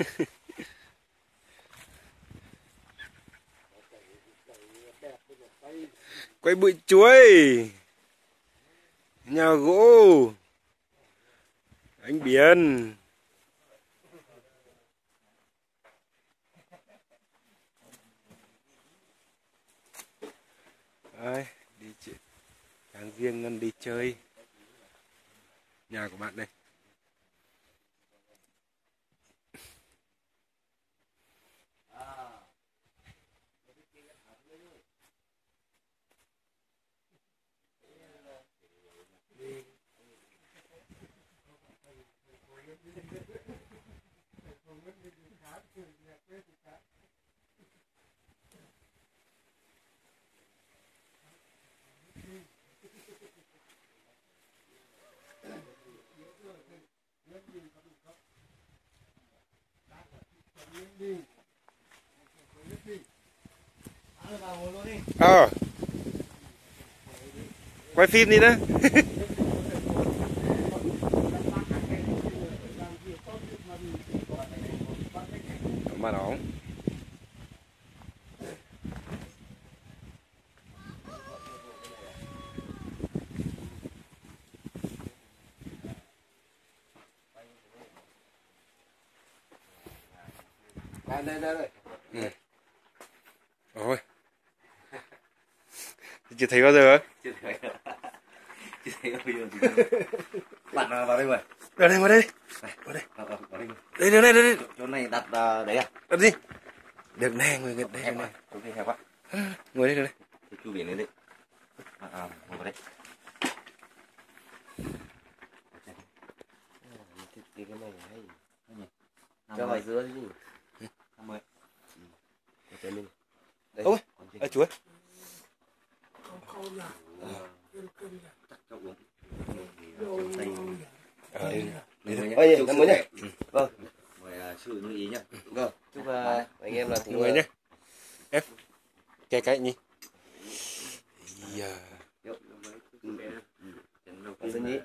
Quay bụi chuối, nhà gỗ, ánh biển. Đấy, đi chị tháng riêng ngân đi chơi nhà của bạn đây. Quay phim đi đó. Mà nó đây. Ôi, chưa thấy bao giờ? Chưa thấy bao giờ. Bạn vào đây rồi. Vào đây. Vào đây. Đây. Chỗ này đặt đấy à? Đặt đi. Được nè, ngồi đây này. Chỗ này hẹp quá. Ngồi đây. Chú biển lên đấy. Ngồi vào đây. Cái này hay. Cho vào giữa chứ. 50. Ôi, chuối. Ôi, năm mới nhé. Vâng. Mời sự lưu ý nhé. Vâng. Chúc anh em là cùng người nhé. Em cái nhỉ. Giờ. Xin nhí.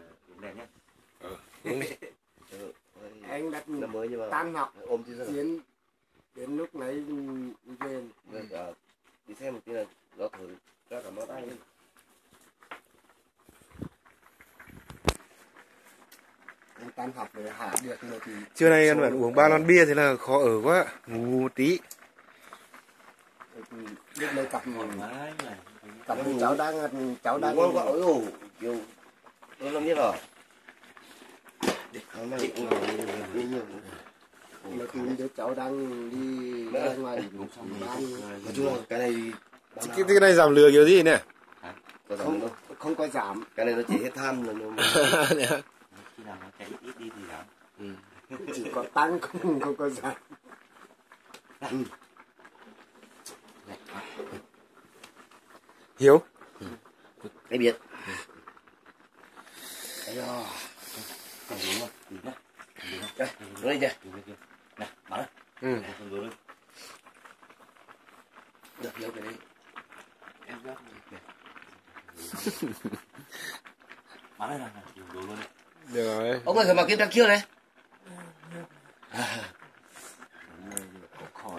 Anh đặt tan học chiến đến lúc nãy về đi xem một tí là nó thử cho cả món ăn. tan học để hạ được một thì trưa nay ăn bạn uống 3 lon bia thế là khó ở quá, ngủ một tí. lúc này cặp cháu đang ngon quá. Ôi kiểu tôi làm biết rồi. mà tìm đứa cháu đang đi ra ngoài nói chung là cái này cái này giảm lừa kiểu gì nè? không có giảm, cái này nó chỉ hết tham rồi nhưng mà khi nào nó chạy ít đi thì giảm. chỉ có tăng không có giảm. Hiếu cái biệt còn đúng không? Đây, đây chưa? Nè, bảo đấy. Được Hiếu cái đấy. Em gấp này. Bảo đây là dùng đồ luôn đấy. được rồi. Ông ơi, phải mặc cái trang kia này. Có khói.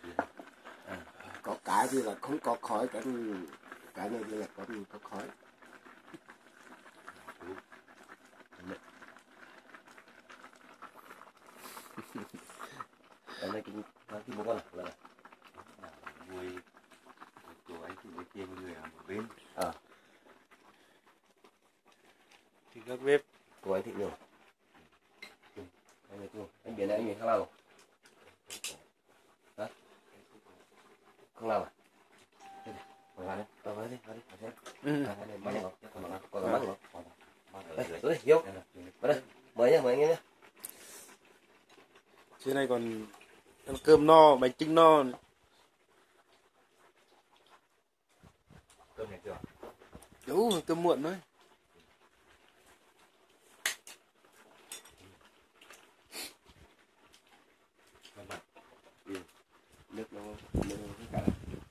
Có cái thì là không có khói, cái này là có khói. Cái này cái bố con là nuôi của anh thì nuôi kia người ở một bên. Thì các bếp Của anh Thị nhiều. Anh này chưa? Anh biển này anh nhìn khá lâu. Hả? Không lâu à? Đây này, vào đây. Vào đi. Còn bắn không? Đây, Hiếu. Vào đây. Mời anh em nhé. trên này còn ăn cơm no, bánh trưng no. Cơm này chưa? Đúng, cơm muộn thôi. Nước nó cả.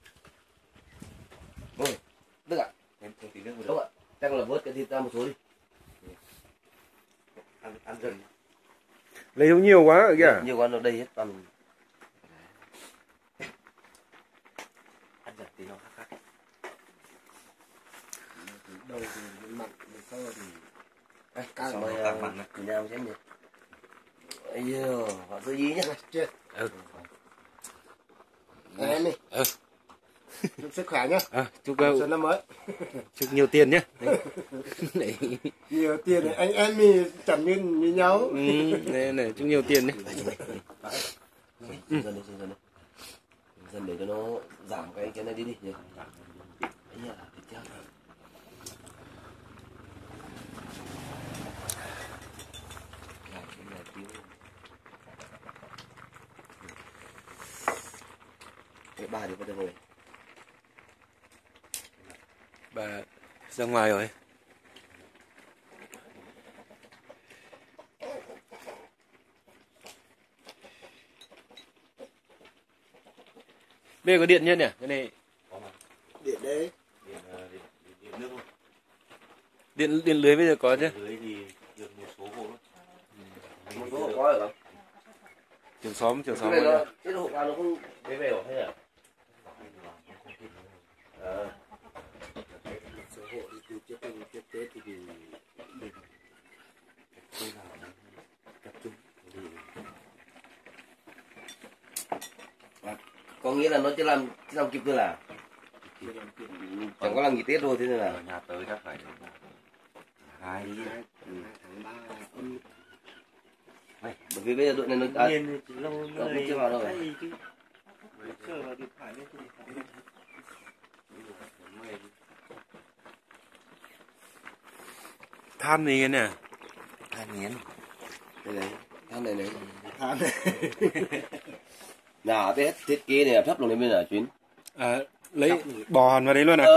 Ôi, Đức ạ. Thêm tí nước một chút ạ. Chắc là vớt cái thịt ra một số đi. Ăn dần. Lấy không nhiều quá ở kìa. Nhiều quán ở đây hết toàn. Ăn giật tí nó khác khác. Đầu thì mặn, sau thì Các mời cùng nhau xem nhỉ. Ây dơ, họ sơ ý nhá. chết. Ừ. Em đi. Ừ. Chúc sức khỏe nhá. Chúc Xuân năm mới. chúc nhiều tiền nhé. Nhiều tiền này, anh em mình chẳng như nhau. Này chúc nhiều tiền đấy. Dần để cho nó giảm cái này đi nhỉ. Ấy nhờ, thịt chưa? Cái bà đi bắt đầu rồi. Bà ra ngoài rồi. Bây giờ có điện nhân nhỉ? Cái này Điện đấy. Điện nước thôi. điện lưới bây giờ có chứ? Lưới thì được một số hộ thôi. Một số hộ có rồi không? Trường xóm Cái này nó, cái hộ nào nó không bế về hay là? Số hộ đi từ trước Tết thì mình tập trung. Có nghĩa là nó chỉ làm kịp thôi là chẳng có làm nghỉ Tết rồi thế nên là nhà tới chắc phải 2 tháng 3 bởi vì bây giờ đội này nó nhiên lâu nó cũng chưa vào đâu rồi. chờ vào điện thoại lên than gì cái nè. Than nghiến đây này than này tháng nào thiết kế này thấp luôn đến bây giờ chuyến Lấy bò hòn vào đấy luôn à?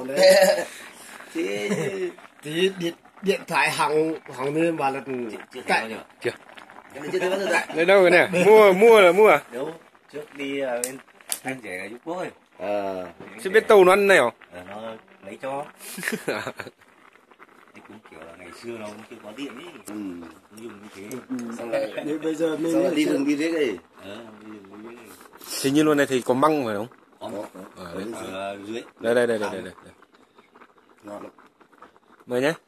thì điện thoại hỏng nên bảo là chưa cạnh bao giờ Chưa. cái này chưa thấy bao giờ đấy. Lấy đâu cái nè? Mua à? nếu trước đi bên anh trẻ giúp bố ơi Chứ biết tàu nó ăn này hả? nó lấy cho thì cũng kiểu là ngày xưa nó cũng chưa có điện ý cũng dùng như thế Xong rồi nhưng bây giờ xong rồi đi đường đi thế này đi đường như thế Hình như luôn này thì có măng phải không? ở dưới Đây. ngon lắm. Mời nhé.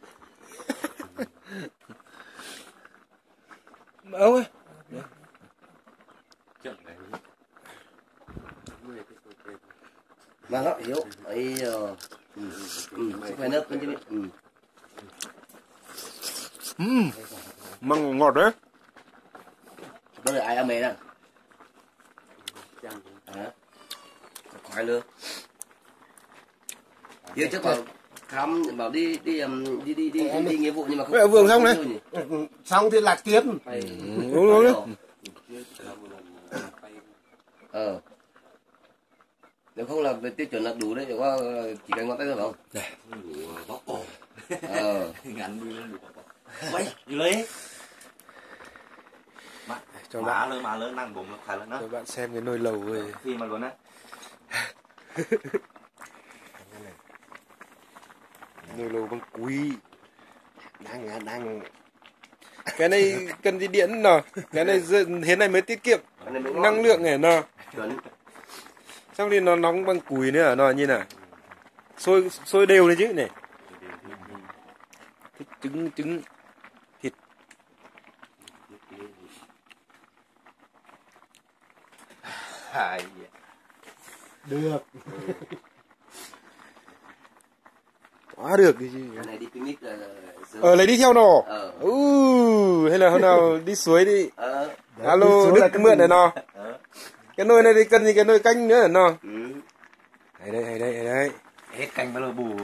Ông ơi. chậm này mà nó hiểu ấy phải nấp lên chứ biết Măng ngọt đấy. đó là ai ăn mè nè khoai lơ giờ chắc bảo khám bảo đi nghĩa vụ nhưng mà không Ở vườn xong đấy. Xong thì lạc tiếp. Uống. Nếu không là về tiêu chuẩn là đủ đấy, chỉ có chỉ cần ngón tay thôi phải không? đủ bóc ổ ngắn đi lên đủ bóc ổ vậy đi lấy Cho má lớn đang bụng nó phải lên đó cho bạn xem cái nồi lẩu rồi. khi mà luôn á Nồi lẩu bằng quý. Đang Cái này cần gì điện nào? Cái này thế này mới tiết kiệm năng lượng này nào. chuẩn Xong thì nó nóng bằng củi nữa à, nó như nào? Sôi đều đấy chứ này. Trứng thịt. được. Quá được cái gì. cái này đi picnic là Lấy đi theo nó. Hay là hôm nào đi suối đi. Alo Đức mượn này nó. Cái nồi này thì cần gì cái nồi canh nữa nó. Hay đây. hết canh bao giờ bù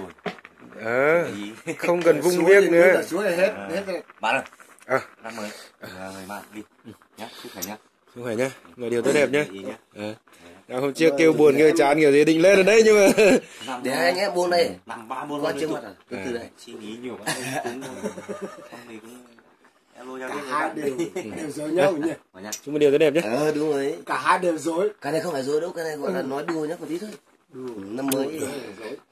Không cần vung viếc nữa. Suối hết rồi. bạn ơi năm mới người bạn đi nhá sức khỏe nhá Không phải nhá, người điều tốt đẹp nhá. ý nhá Hôm trước kêu buồn kêu chán kiểu gì định lên ở đây nhưng mà để hai anh em buôn đây năm 3 buôn qua trước mặt à từ đây suy nghĩ nhiều quá cũng không thì cũng alo nhau Cả đi hai đều dối nhau nhỉ. chúng mình điều tốt đẹp nhé. đúng rồi Cả hai đều dối. cái này không phải dối đâu, cái này gọi là nói đùa nhá một tí thôi năm mới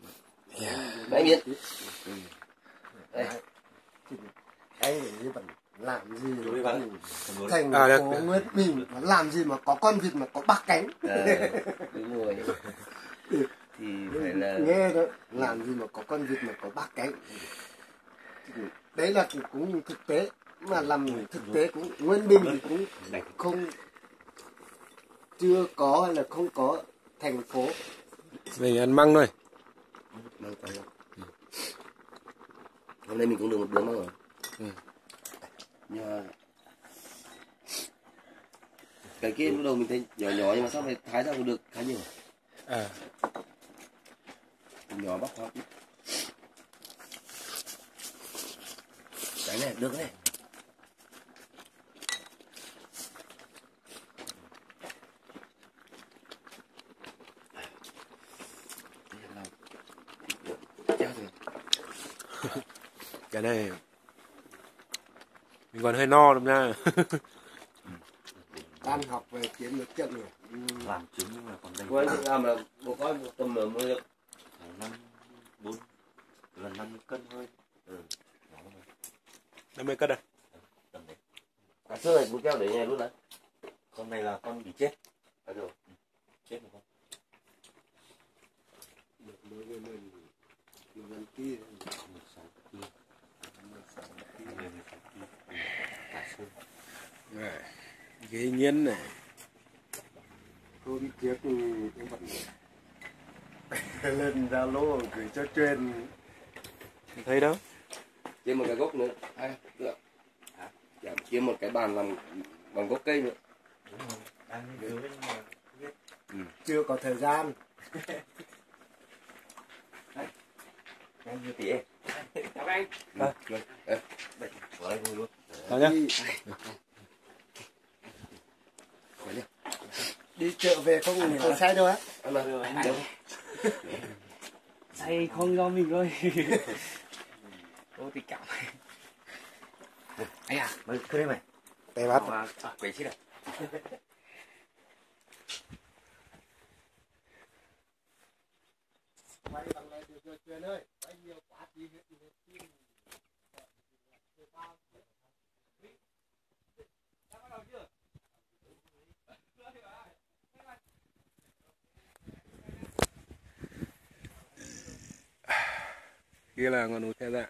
đấy biết Anh như vậy. làm gì Đúng rồi. thành À, phố Nguyễn Bình mà làm gì mà có con vịt mà có 3 cánh. Đúng rồi. Thì phải là nghe đó, làm gì mà có con vịt mà có 3 cánh. Đấy là cũng thực tế, mà làm thực tế cũng Nguyễn Bình thì cũng không, chưa có hay là không có thành phố. Mình ăn măng thôi. mang tay. Hôm nay mình cũng được một bữa măng rồi. Nhưng cái kia lúc đầu mình thấy nhỏ nhỏ nhưng mà sau này thái ra được khá nhiều. À, Nhỏ bắp hoa. Cái này được này. cái này mình còn hơi no lắm nha. Tan học về kiếm được chân rồi. Làm trứng nhưng mà còn đầy. Quên thì làm là một con một tầm mới được. Khoảng 50 cân thôi. 50 cân à? Tầm đấy. Cả xưa này cũng keo để nhà luôn đấy. Con này là con bị chết. À rồi. Chết một con. Ghê nhiên này. Hôm trước thì cũng vẫn lên Zalo gửi cho truyền. Thấy đâu? Kiếm một cái gốc nữa. Được. Kiếm một cái bàn làm bằng gốc cây nữa. Đang nghiên cứu nhưng mà Chưa có thời gian. đang như tỉa. Chào anh. Vào đây vui luôn. Chào nhá. Đi chợ về không có say đâu á. Ăn nào. Say không do mình thôi. Ô thì cảm. Ây à, mày cứ đây mày. Tay bắt. Quay chết rồi. Quay bằng này được rồi truyền ơi. Quay nhiều quá tí hết thì hết. Kia là ngọn núi Khe Dạ.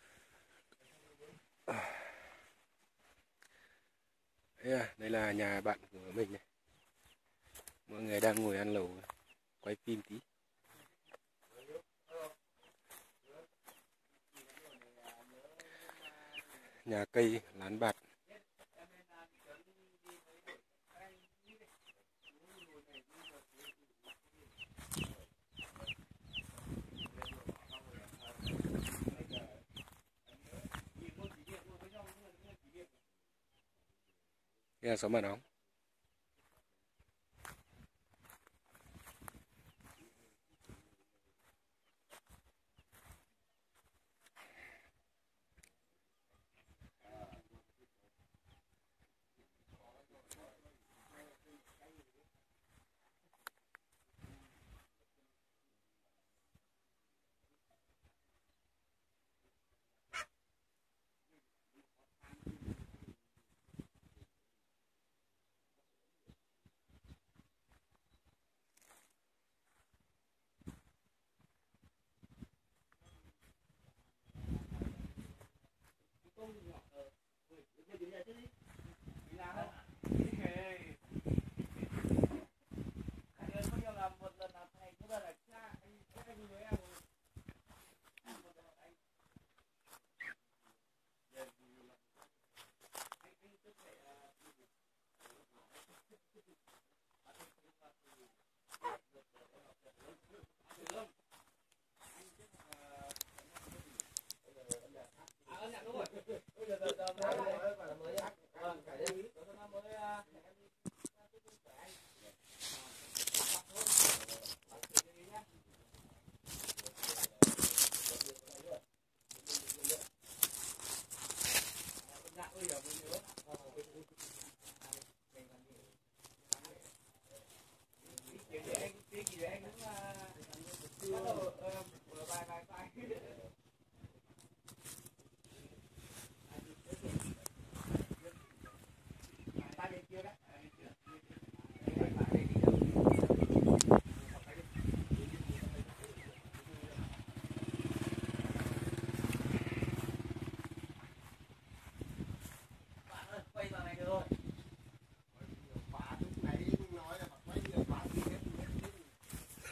Đây là nhà bạn của mình này. Mọi người đang ngồi ăn lẩu, quay phim tí. Nhà cây lán bạt. Đây là xóm Bản Óng.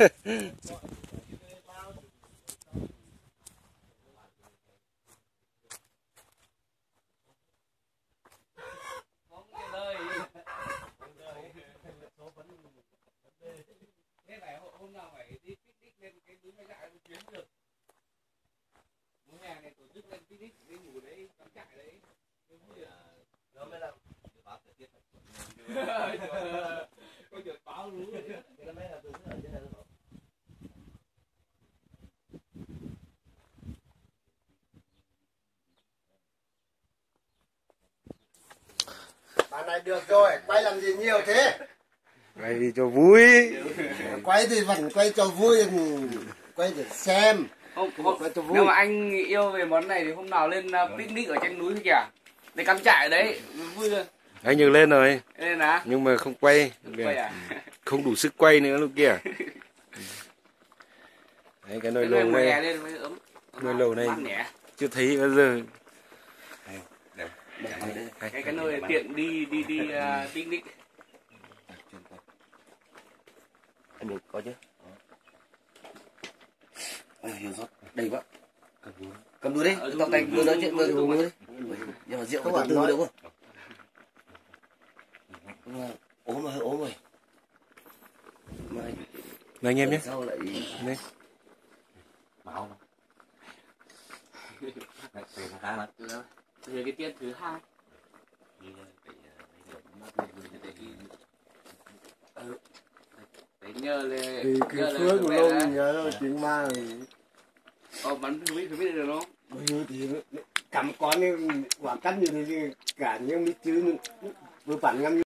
Hôm nào phải đi picnic lên cái núi Mai Dại một chuyến được. Mùa hè này tổ chức lên picnic đi ngủ đấy, cắm trại đấy. Nó mới là báo thời tiết. Có dự báo lũ rồi đấy. Cái này là từ ở trên này rồi. Bà này được rồi, quay làm gì nhiều thế? Quay đi cho vui. Quay thì vẫn quay cho vui, quay để xem. Nếu mà anh yêu về món này thì hôm nào lên picnic ở trên núi kìa. Để cắm trại ở đấy, vui rồi. Anh nhường lên rồi. Lên á? Nhưng mà không quay. Quay à? Không đủ sức quay nữa lúc kia. Đấy, cái nồi lẩu này. Nồi lẩu này chưa thấy bao giờ. Cái nồi tiện đi picnic. Anh được có chứ. Hiểu rót đầy quá. Cầm đuôi đi, tao tay vừa nói chuyện vừa uống đi. Nhưng mà rượu từ từ được không? Ốm rồi. Này anh em nhé. Sao lại đây. Máu mà. Rồi cái tiết thứ 2. Đấy nhờ lên. Thì cái phương của lông nhớ rồi tiếng ma rồi. Bắn không biết được không? Thì cầm con quả cắt như thế cả những mấy chứ vừa bản ngâm